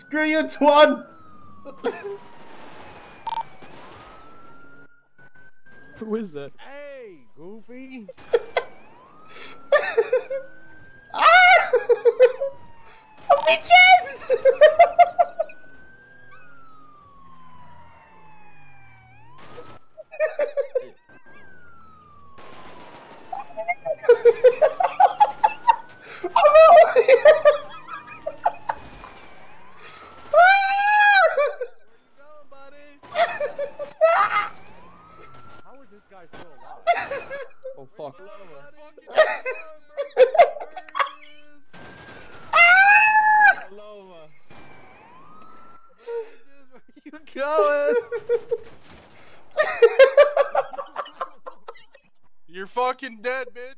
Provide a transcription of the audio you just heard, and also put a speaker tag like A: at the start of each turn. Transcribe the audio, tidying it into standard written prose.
A: Screw you, Twan!
B: Who is that?
C: Hey, Goofy!
A: Ah! On my chest!
C: How is this guy still alive?
B: Oh fuck.
C: Loma. Where you going?
D: You're fucking dead, bitch.